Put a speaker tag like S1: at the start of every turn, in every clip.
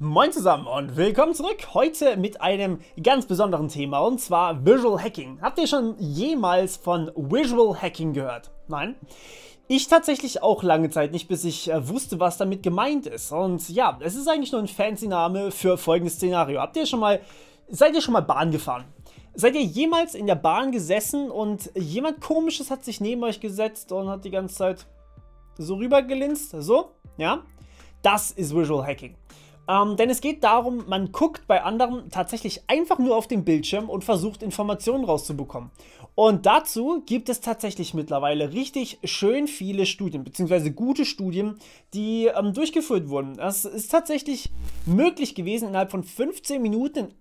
S1: Moin zusammen und willkommen zurück. Heute mit einem ganz besonderen Thema und zwar Visual Hacking. Habt ihr schon jemals von Visual Hacking gehört? Nein? Ich tatsächlich auch lange Zeit nicht, bis ich wusste, was damit gemeint ist. Und ja, es ist eigentlich nur ein fancy Name für folgendes Szenario. Seid ihr schon mal Bahn gefahren? Seid ihr jemals in der Bahn gesessen und jemand Komisches hat sich neben euch gesetzt und hat die ganze Zeit so rübergelinst? So? Ja? Das ist Visual Hacking. Denn es geht darum, man guckt bei anderen tatsächlich einfach nur auf den Bildschirm und versucht Informationen rauszubekommen. Und dazu gibt es tatsächlich mittlerweile richtig schön viele Studien, beziehungsweise gute Studien, die durchgeführt wurden. Es ist tatsächlich möglich gewesen, innerhalb von 15 Minuten in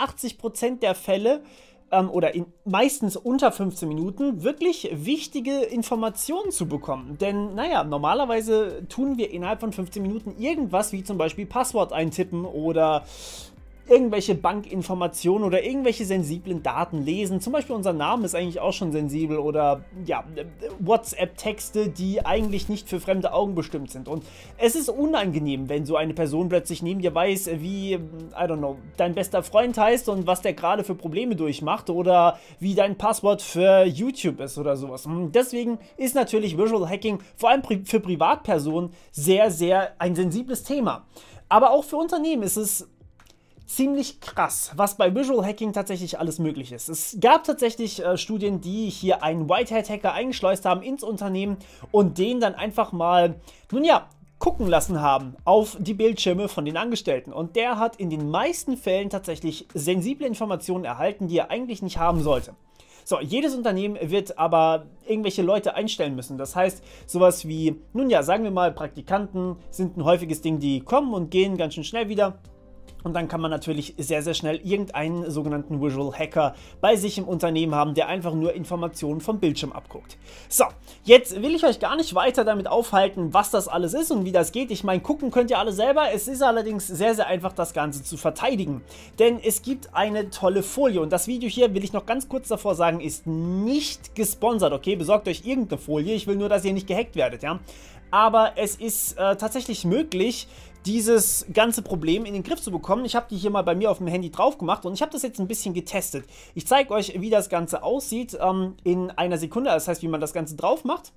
S1: 88% der Fälle oder meistens unter 15 Minuten wirklich wichtige Informationen zu bekommen. Denn, naja, normalerweise tun wir innerhalb von 15 Minuten irgendwas, wie zum Beispiel Passwort eintippen oder irgendwelche Bankinformationen oder irgendwelche sensiblen Daten lesen. Zum Beispiel unser Name ist eigentlich auch schon sensibel oder ja, WhatsApp-Texte, die eigentlich nicht für fremde Augen bestimmt sind. Und es ist unangenehm, wenn so eine Person plötzlich neben dir weiß, wie, I don't know, dein bester Freund heißt und was der gerade für Probleme durchmacht oder wie dein Passwort für YouTube ist oder sowas. Deswegen ist natürlich Visual Hacking vor allem für Privatpersonen sehr, sehr ein sensibles Thema. Aber auch für Unternehmen ist es ziemlich krass, was bei Visual Hacking tatsächlich alles möglich ist. Es gab tatsächlich Studien, die hier einen White-Hat-Hacker eingeschleust haben ins Unternehmen und den dann einfach mal, nun ja, gucken lassen haben auf die Bildschirme von den Angestellten. Und der hat in den meisten Fällen tatsächlich sensible Informationen erhalten, die er eigentlich nicht haben sollte. So, jedes Unternehmen wird aber irgendwelche Leute einstellen müssen. Das heißt, sowas wie, nun ja, sagen wir mal, Praktikanten sind ein häufiges Ding, die kommen und gehen ganz schön schnell wieder. Und dann kann man natürlich sehr, sehr schnell irgendeinen sogenannten Visual Hacker bei sich im Unternehmen haben, der einfach nur Informationen vom Bildschirm abguckt. So, jetzt will ich euch gar nicht weiter damit aufhalten, was das alles ist und wie das geht. Ich meine, gucken könnt ihr alle selber. Es ist allerdings sehr, sehr einfach, das Ganze zu verteidigen. Denn es gibt eine tolle Folie und das Video hier, will ich noch ganz kurz davor sagen, ist nicht gesponsert, okay? Besorgt euch irgendeine Folie. Ich will nur, dass ihr nicht gehackt werdet, ja? Aber es ist tatsächlich möglich, dieses ganze Problem in den Griff zu bekommen. Ich habe die hier mal bei mir auf dem Handy drauf gemacht und ich habe das jetzt ein bisschen getestet. Ich zeige euch, wie das Ganze aussieht in einer Sekunde, das heißt, wie man das Ganze drauf macht.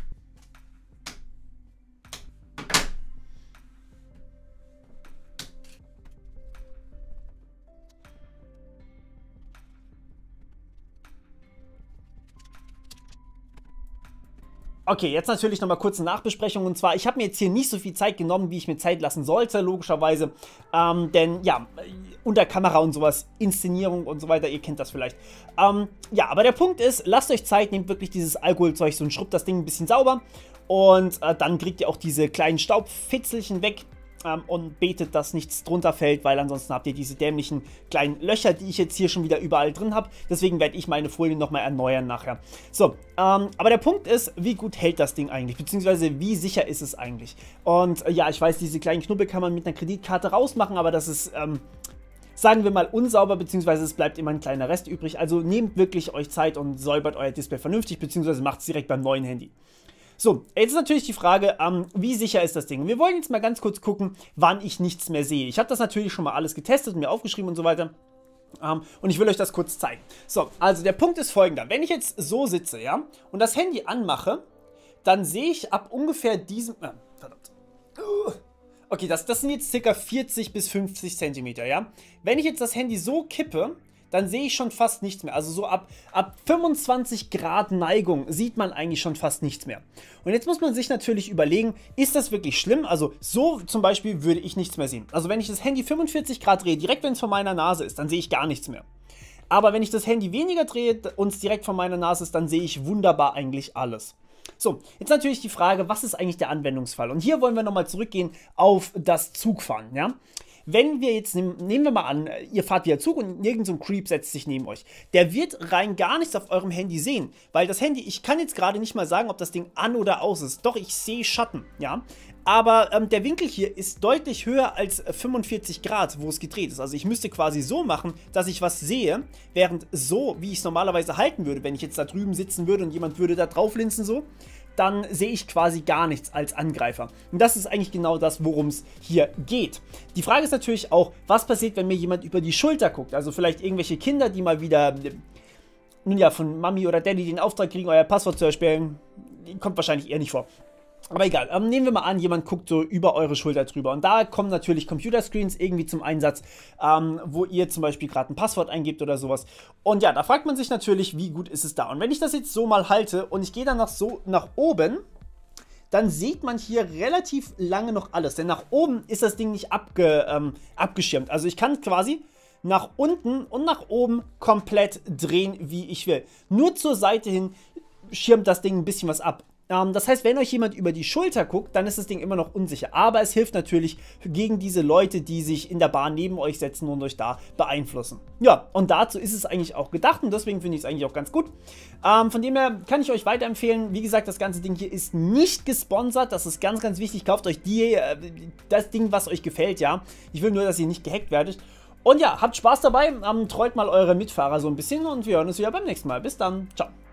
S1: Okay, jetzt natürlich nochmal kurz eine Nachbesprechung und zwar, ich habe mir jetzt hier nicht so viel Zeit genommen, wie ich mir Zeit lassen sollte, logischerweise, denn ja, unter Kamera und sowas, Inszenierung und so weiter, ihr kennt das vielleicht. Ja, aber der Punkt ist, lasst euch Zeit, nehmt wirklich dieses Alkoholzeug so und schrubbt das Ding ein bisschen sauber und dann kriegt ihr auch diese kleinen Staubfitzelchen weg. Und betet, dass nichts drunter fällt, weil ansonsten habt ihr diese dämlichen kleinen Löcher, die ich jetzt hier schon wieder überall drin habe. Deswegen werde ich meine Folien nochmal erneuern nachher. So, aber der Punkt ist, wie gut hält das Ding eigentlich, beziehungsweise wie sicher ist es eigentlich? Und ja, ich weiß, diese kleinen Knubbel kann man mit einer Kreditkarte rausmachen, aber das ist, sagen wir mal, unsauber, beziehungsweise es bleibt immer ein kleiner Rest übrig. Also nehmt wirklich euch Zeit und säubert euer Display vernünftig, beziehungsweise macht es direkt beim neuen Handy. So, jetzt ist natürlich die Frage, wie sicher ist das Ding? Wir wollen jetzt mal ganz kurz gucken, wann ich nichts mehr sehe. Ich habe das natürlich schon mal alles getestet und mir aufgeschrieben und so weiter. Und ich will euch das kurz zeigen. So, also der Punkt ist folgender. Wenn ich jetzt so sitze, ja, und das Handy anmache, dann sehe ich ab ungefähr diesem... verdammt. Okay, das sind jetzt ca. 40 bis 50 Zentimeter, ja. Wenn ich jetzt das Handy so kippe, dann sehe ich schon fast nichts mehr. Also so ab 25 Grad Neigung sieht man eigentlich schon fast nichts mehr. Und jetzt muss man sich natürlich überlegen, ist das wirklich schlimm? Also so zum Beispiel würde ich nichts mehr sehen. Also wenn ich das Handy 45 Grad drehe, direkt wenn es vor meiner Nase ist, dann sehe ich gar nichts mehr. Aber wenn ich das Handy weniger drehe und es direkt vor meiner Nase ist, dann sehe ich wunderbar eigentlich alles. So, jetzt natürlich die Frage, was ist eigentlich der Anwendungsfall? Und hier wollen wir nochmal zurückgehen auf das Zugfahren, ja? Wenn wir jetzt, nehmen wir mal an, ihr fahrt wieder Zug und irgend so ein Creep setzt sich neben euch. Der wird rein gar nichts auf eurem Handy sehen, weil das Handy, ich kann jetzt gerade nicht mal sagen, ob das Ding an oder aus ist. Doch, ich sehe Schatten, ja. Aber der Winkel hier ist deutlich höher als 45 Grad, wo es gedreht ist. Also ich müsste quasi so machen, dass ich was sehe, während so, wie ich es normalerweise halten würde, wenn ich jetzt da drüben sitzen würde und jemand würde da drauf linsen so, dann sehe ich quasi gar nichts als Angreifer. Und das ist eigentlich genau das, worum es hier geht. Die Frage ist natürlich auch, was passiert, wenn mir jemand über die Schulter guckt? Also vielleicht irgendwelche Kinder, die mal wieder, nun ja, von Mami oder Daddy den Auftrag kriegen, euer Passwort zu erstellen. Kommt wahrscheinlich eher nicht vor. Aber egal, nehmen wir mal an, jemand guckt so über eure Schulter drüber und da kommen natürlich Computerscreens irgendwie zum Einsatz, wo ihr zum Beispiel gerade ein Passwort eingebt oder sowas. Und ja, da fragt man sich natürlich, wie gut ist es da? Und wenn ich das jetzt so mal halte und ich gehe dann so nach oben, dann sieht man hier relativ lange noch alles, denn nach oben ist das Ding nicht abgeschirmt. Also ich kann quasi nach unten und nach oben komplett drehen, wie ich will. Nur zur Seite hin schirmt das Ding ein bisschen was ab. Das heißt, wenn euch jemand über die Schulter guckt, dann ist das Ding immer noch unsicher. Aber es hilft natürlich gegen diese Leute, die sich in der Bahn neben euch setzen und euch da beeinflussen. Ja, und dazu ist es eigentlich auch gedacht und deswegen finde ich es eigentlich auch ganz gut. Von dem her kann ich euch weiterempfehlen. Wie gesagt, das ganze Ding hier ist nicht gesponsert. Das ist ganz, ganz wichtig. Kauft euch das Ding, was euch gefällt, ja. Ich will nur, dass ihr nicht gehackt werdet. Und ja, habt Spaß dabei. Trollt mal eure Mitfahrer so ein bisschen und wir hören uns wieder beim nächsten Mal. Bis dann. Ciao.